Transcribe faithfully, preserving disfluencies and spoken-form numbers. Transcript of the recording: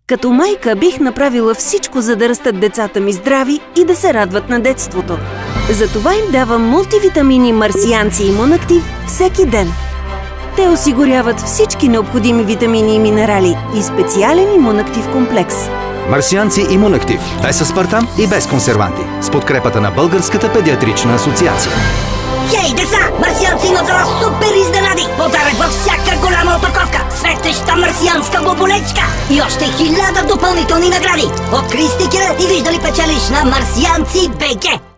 Като майка бих направила всичко, за да растат децата ми здрави и да се радват на детството. Затова им давам мултивитамини Марсианци Имунактив всеки ден. Те осигуряват всички необходими витамини и минерали и специален имунактив комплекс. Марсианци Имунактив. Без аспартам и без консерванти. С подкрепата на Българската педиатрична асоциация. Хей, деца! Марсианци имат за вас супер изненади! Подарък във всяка голяма опаковка! Светеща марсианска боболечка! И още хиляда допълнителни награди! Откри стикера и вижда ли печелиш на Марсианци БГ!